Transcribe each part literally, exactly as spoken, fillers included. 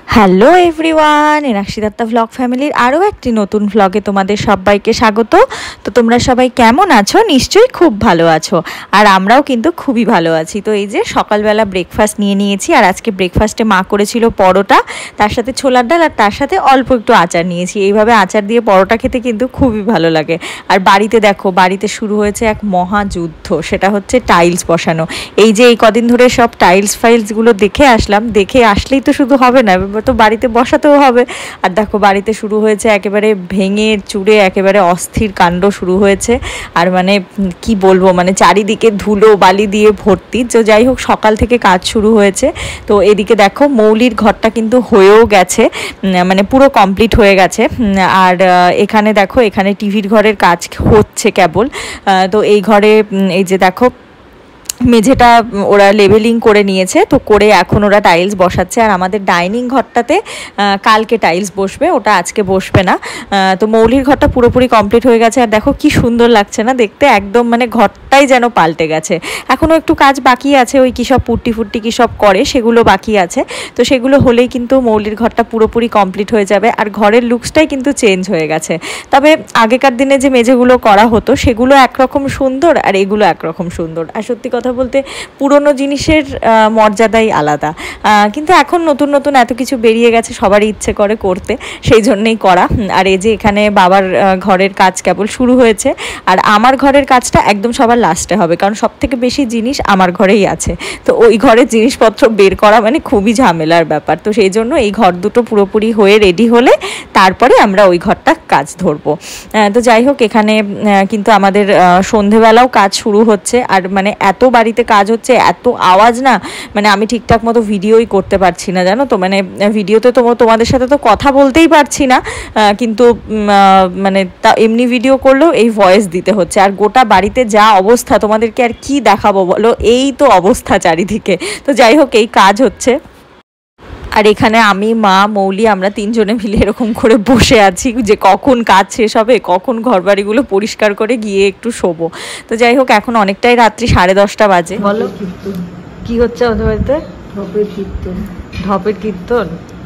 Hello everyone, Enakshi Dutta vlog ফ্যামিলির আরও একটি নতুন ভ্লগে তোমাদের সবাইকে স্বাগত। তো তোমরা সবাই কেমন আছো? নিশ্চয়ই খুব ভালো আছো, আর আমরাও কিন্তু খুবই ভালো আছি। তো এই যে সকালবেলা ব্রেকফাস্ট নিয়ে নিয়েছি, আর আজকে ব্রেকফাস্টে মা করেছিল পরোটা, তার সাথে ছোলার ডাল, আর তার সাথে অল্প একটু আচার নিয়েছি। এইভাবে আচার দিয়ে পরোটা খেতে কিন্তু খুবই ভালো লাগে। আর বাড়িতে দেখো, বাড়িতে শুরু হয়েছে এক মহাযুদ্ধ, সেটা হচ্ছে টাইলস বসানো। এই যে এই কদিন ধরে সব টাইলস ফাইলসগুলো দেখে আসলাম, দেখে আসলেই তো শুধু হবে না, তো বাড়িতে বসাতেও হবে। আর দেখো বাড়িতে শুরু হয়েছে একেবারে ভেঙে চুরে একেবারে অস্থির কাণ্ড শুরু হয়েছে। আর মানে কি বলবো, মানে চারিদিকে ধুলো বালি দিয়ে ভর্তি। তো যাই হোক, সকাল থেকে কাজ শুরু হয়েছে। তো এদিকে দেখো মৌলির ঘরটা কিন্তু হয়েও গেছে, মানে পুরো কমপ্লিট হয়ে গেছে। আর এখানে দেখো, এখানে টিভির ঘরের কাজ হচ্ছে কেবল। তো এই ঘরে এই যে দেখো মেঝেটা ওরা লেভেলিং করে নিয়েছে, তো করে এখন ওরা টাইলস বসাচ্ছে। আর আমাদের ডাইনিং ঘরটাতে কালকে টাইলস বসবে, ওটা আজকে বসবে না। তো মৌলির ঘরটা পুরোপুরি কমপ্লিট হয়ে গেছে। আর দেখো কি সুন্দর লাগছে না দেখতে, একদম মানে ঘরটাই যেন পাল্টে গেছে। এখনও একটু কাজ বাকি আছে, ওই কী সব পুট্টি ফুট্টি কী সব করে সেগুলো বাকি আছে। তো সেগুলো হলেই কিন্তু মৌলির ঘরটা পুরোপুরি কমপ্লিট হয়ে যাবে। আর ঘরের লুকসটাই কিন্তু চেঞ্জ হয়ে গেছে। তবে আগেকার দিনে যে মেঝেগুলো করা হতো সেগুলো একরকম সুন্দর, আর এগুলো একরকম সুন্দর। আর সত্যি কথা বলতে পুরনো জিনিসের মর্যাদাই আলাদা। কিন্তু এখন নতুন নতুন এত কিছু বেরিয়ে গেছে, সবারই ইচ্ছে করে করতে, সেই জন্যেই করা। আর এই যে এখানে বাবার ঘরের কাজ কেবল শুরু হয়েছে, আর আমার ঘরের কাজটা একদম সবার লাস্টে হবে, কারণ সব থেকে বেশি জিনিস আমার ঘরেই আছে। তো ওই ঘরের জিনিসপত্র বের করা মানে খুবই ঝামেলার ব্যাপার। তো সেই জন্য এই ঘর দুটো পুরোপুরি হয়ে রেডি হলে তারপরে আমরা ওই ঘরটা কাজ ধরবো। তো যাই হোক, এখানে কিন্তু আমাদের সন্ধেবেলাও কাজ শুরু হচ্ছে। আর মানে এত বাড়িতে কাজ হচ্ছে, এত আওয়াজ না, মানে আমি ঠিকঠাক মতো ভিডিওই করতে পারছি না, জানো তো। মানে ভিডিওতে তো তোমাদের সাথে তো কথা বলতেই পারছি না, কিন্তু মানে তা এমনি ভিডিও করলেও এই ভয়েস দিতে হচ্ছে। আর গোটা বাড়িতে যা অবস্থা, তোমাদেরকে আর কি দেখাবো বলো, এই তো অবস্থা চারিদিকে। তো যাই হোক, এই কাজ হচ্ছে। আর এখানে আমি, মা, মৌলি, আমরা তিনজনে মিলে এরকম করে বসে আছি যে কখন কাজ শেষ হবে, কখন ঘরবাড়িগুলো পরিষ্কার করে গিয়ে একটু শোবো। তো যাই হোক, এখন অনেকটাই রাত্রি, সাড়ে দশটা বাজে। বলো কি হচ্ছে আমাদের বাড়িতে? ঢপের কীর্তন। ঢপের কীর্তন,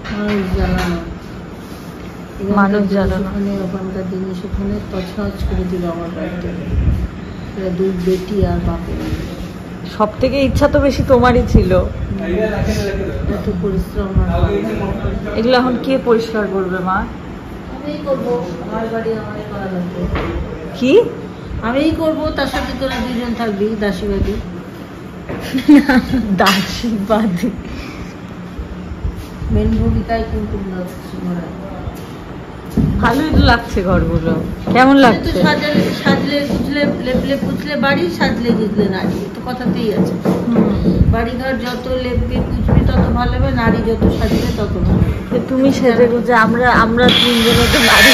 মানুষ জ্বালানো। ওখানকার জিনিস ওখানে তছনছ করে দিল আমার বাড়িতে। দুই বেটি আর বাপের। সব থেকে ইচ্ছা তো বেশি তোমারই ছিল। এত পরিশ্রম, এগুলো এখন কে পরিষ্কার করবে মা? আমিই করবো, আমার বাড়ি আমারই করা লাগবে। কি? আমিই করবো, তার সাথে তোরা দুজন থাকবি দাসীবাদী। দাসীবাদী মেন ভূমিকায় কিন্তু ভালোই তো লাগছে ঘরগুলো। কেমন লাগছে? সাজলে গুজলে লেপলে পুছলে বাড়ি, সাজলে গুজলে নারী, তো কথাতেই আছে। বাড়িঘর যত লেপবি পুছবি তত ভালো হবে, নারী যত সাজবে তত ভালো। তুমি সেজে গুজে, আমরা আমরা তিনজনে তো নারী।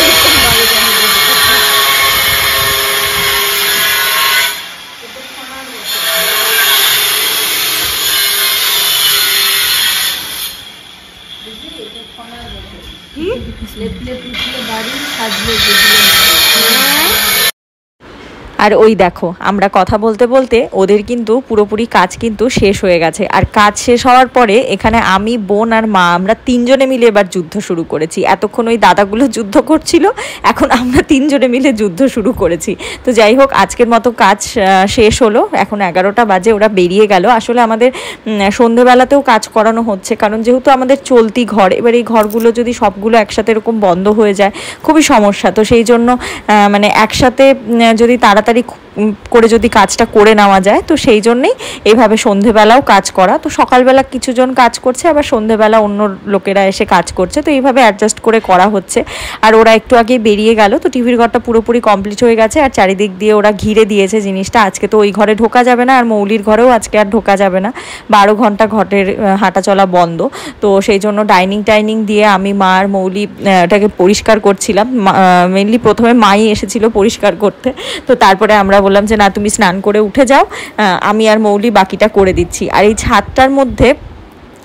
আর ওই দেখো, আমরা কথা বলতে বলতে ওদের কিন্তু পুরোপুরি কাজ কিন্তু শেষ হয়ে গেছে। আর কাজ শেষ হওয়ার পরে এখানে আমি, বোন আর মা, আমরা তিনজনে মিলে এবার যুদ্ধ শুরু করেছি। এতক্ষণ ওই দাদাগুলো যুদ্ধ করছিল, এখন আমরা তিনজনে মিলে যুদ্ধ শুরু করেছি। তো যাই হোক, আজকের মতো কাজ শেষ হলো। এখন এগারোটা বাজে, ওরা বেরিয়ে গেল। আসলে আমাদের সন্ধেবেলাতেও কাজ করানো হচ্ছে, কারণ যেহেতু আমাদের চলতি ঘর, এবার এই ঘরগুলো যদি সবগুলো একসাথে এরকম বন্ধ হয়ে যায় খুবই সমস্যা। তো সেই জন্য মানে একসাথে যদি তাড়াতাড়ি করে যদি কাজটা করে নেওয়া যায়, তো সেই জন্যেই এইভাবে সন্ধেবেলাও কাজ করা। তো সকালবেলা কিছুজন কাজ করছে, আবার সন্ধেবেলা অন্য লোকেরা এসে কাজ করছে, তো এইভাবে অ্যাডজাস্ট করে করা হচ্ছে। আর ওরা একটু আগে বেরিয়ে গেল। তো টিভির ঘরটা পুরোপুরি কমপ্লিট হয়ে গেছে, আর চারিদিক দিয়ে ওরা ঘিরে দিয়েছে জিনিসটা। আজকে তো ওই ঘরে ঢোকা যাবে না, আর মৌলির ঘরেও আজকে আর ঢোকা যাবে না, বারো ঘন্টা ঘটের হাঁটা চলা বন্ধ। তো সেই জন্য ডাইনিং টাইনিং দিয়ে আমি, মা আর মৌলি ওটাকে পরিষ্কার করছিলাম। মেনলি প্রথমে মাই এসেছিল পরিষ্কার করতে, তো তারপরে আমরা বললাম যে না, তুমি স্নান করে উঠে যাও, আমি আর মৌলি বাকিটা করে দিচ্ছি। আর এই ছাদটার মধ্যে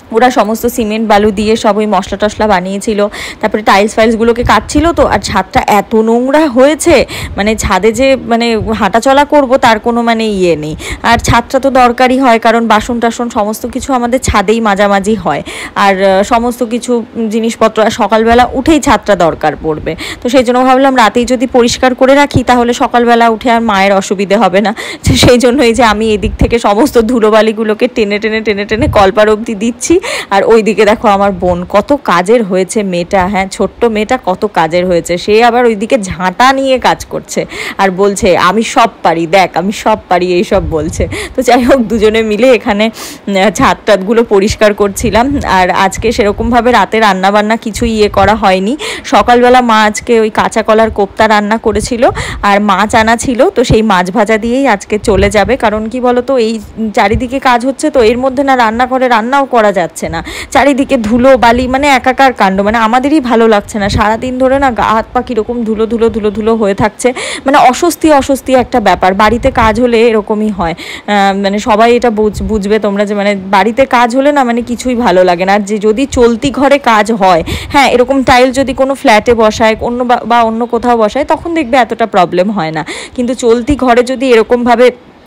ওরা সমস্ত সিমেন্ট বালু দিয়ে সব ওই মশলা টশলা বানিয়েছিল, তারপরে টাইলস ফাইলসগুলোকে কাটছিল। তো আর ছাদটা এত নোংরা হয়েছে, মানে ছাদে যে মানে হাঁটাচলা করব তার কোনো মানে ইয়ে নেই। আর ছাদটা তো দরকারই হয়, কারণ বাসন টাসন সমস্ত কিছু আমাদের ছাদেই মাঝামাঝি হয়, আর সমস্ত কিছু জিনিসপত্র সকালবেলা উঠেই ছাদটা দরকার পড়বে। তো সেই জন্য ভাবলাম রাতেই যদি পরিষ্কার করে রাখি তাহলে সকালবেলা উঠে আর মায়ের অসুবিধে হবে না। সেই জন্য এই যে আমি এদিক থেকে সমস্ত ধুলোবালিগুলোকে টেনে টেনে টেনে টেনে কলপার অবধি দিচ্ছি। আর ওইদিকে দেখো আমার বোন কত কাজের হয়েছে মেয়েটা, হ্যাঁ ছোট্ট মেয়েটা কত কাজের হয়েছে, সে আবার ওইদিকে ঝাঁটা নিয়ে কাজ করছে আর বলছে আমি সব পারি, দেখ আমি সব পারি, এইসব বলছে। তো যাই হোক দুজনে মিলে এখানে ছাদ টাদগুলো পরিষ্কার করছিলাম। আর আজকে সেরকমভাবে রাতে রান্না বান্না কিছু ইয়ে করা হয়নি। সকালবেলা মা আজকে ওই কাঁচা কলার কোপ্তা রান্না করেছিল আর মাছ আনা ছিল, তো সেই মাছ ভাজা দিয়েই আজকে চলে যাবে। কারণ কি বলো তো, এই চারিদিকে কাজ হচ্ছে, তো এর মধ্যে না রান্না করে রান্নাও করা যাচ্ছে না, চারিদিকে ধুলো বালি মানে একাকার কাণ্ড, মানে আমাদেরই ভালো লাগছে না। সারাদিন ধরে না গা হাত পা কীরকম ধুলো ধুলো ধুলো ধুলো হয়ে থাকছে, মানে অস্বস্তি অস্বস্তি একটা ব্যাপার। বাড়িতে কাজ হলে এরকমই হয়, মানে সবাই এটা বুঝবে তোমরা, যে মানে বাড়িতে কাজ হলে না মানে কিছুই ভালো লাগে না। আর যে যদি চলতি ঘরে কাজ হয়, হ্যাঁ এরকম টাইল যদি কোনো ফ্ল্যাটে বসায় অন্য বা অন্য কোথাও বসায় তখন দেখবে এতটা প্রবলেম হয় না, কিন্তু চলতি ঘরে যদি এরকমভাবে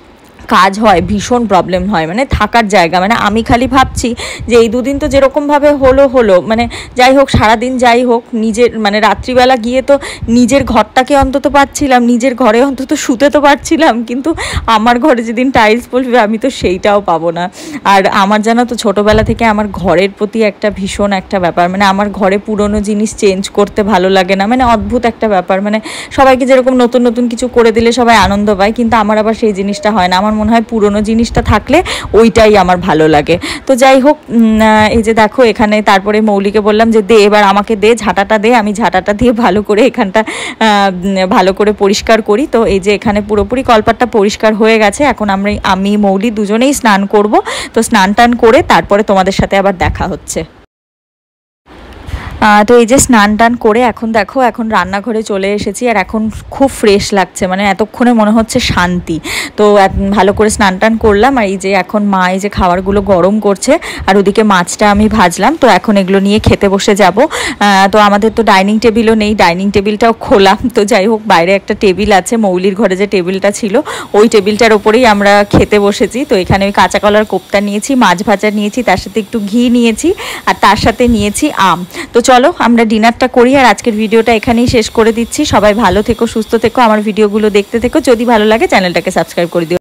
কাজ হয় ভীষণ প্রবলেম হয়, মানে থাকার জায়গা, মানে আমি খালি ভাবছি যে এই দুদিন তো যেরকমভাবে হলো হলো মানে যাই হোক, সারাদিন যাই হোক নিজের মানে রাত্রিবেলা গিয়ে তো নিজের ঘরটাকে অন্তত পাচ্ছিলাম, নিজের ঘরে অন্তত শুতে তো পারছিলাম, কিন্তু আমার ঘরে যেদিন টাইলস পড়বে আমি তো সেইটাও পাবো না। আর আমার জানো তো ছোটোবেলা থেকে আমার ঘরের প্রতি একটা ভীষণ একটা ব্যাপার, মানে আমার ঘরে পুরনো জিনিস চেঞ্জ করতে ভালো লাগে না, মানে অদ্ভুত একটা ব্যাপার। মানে সবাইকে যেরকম নতুন নতুন কিছু করে দিলে সবাই আনন্দ পায়, কিন্তু আমার আবার সেই জিনিসটা হয় না। আমার মনে হয় পুরনো জিনিসটা থাকলে ওইটাই আমার ভালো লাগে। তো যাই হোক এই যে দেখো এখানে তারপরে মৌলিকে বললাম যে দে এবার আমাকে দে ঝাঁটাটা দে, আমি ঝাঁটাটা দিয়ে ভালো করে এখানটা ভালো করে পরিষ্কার করি। তো এই যে এখানে পুরোপুরি কলপাটটা পরিষ্কার হয়ে গেছে। এখন আমরা আমি মৌলি দুজনেই স্নান করব। তো স্নান টান করে তারপরে তোমাদের সাথে আবার দেখা হচ্ছে। তো এই যে স্নান টান করে এখন দেখো এখন রান্নাঘরে চলে এসেছি, আর এখন খুব ফ্রেশ লাগছে, মানে এতক্ষণে মনে হচ্ছে শান্তি। তো ভালো করে স্নান টান করলাম, আর এই যে এখন মা এই যে খাবারগুলো গরম করছে, আর ওদিকে মাছটা আমি ভাজলাম। তো এখন এগুলো নিয়ে খেতে বসে যাব। তো আমাদের তো ডাইনিং টেবিলও নেই, ডাইনিং টেবিলটাও খোলা। তো যাই হোক বাইরে একটা টেবিল আছে, মৌলির ঘরে যে টেবিলটা ছিল ওই টেবিলটার ওপরেই আমরা খেতে বসেছি। তো এখানে ওই কাঁচা কলার কোপ্তা নিয়েছি, মাছ ভাজা নিয়েছি, তার সাথে একটু ঘি নিয়েছি, আর তার সাথে নিয়েছি আম। তো চলো আমরা ডিনারটা করি, আর আজকের ভিডিওটা এখানেই শেষ করে দিচ্ছি। সবাই ভালো থেকো, সুস্থ থেকো, আমার ভিডিওগুলো দেখতে থেকো। যদি ভালো লাগে চ্যানেলটাকে সাবস্ক্রাইব করে দিও।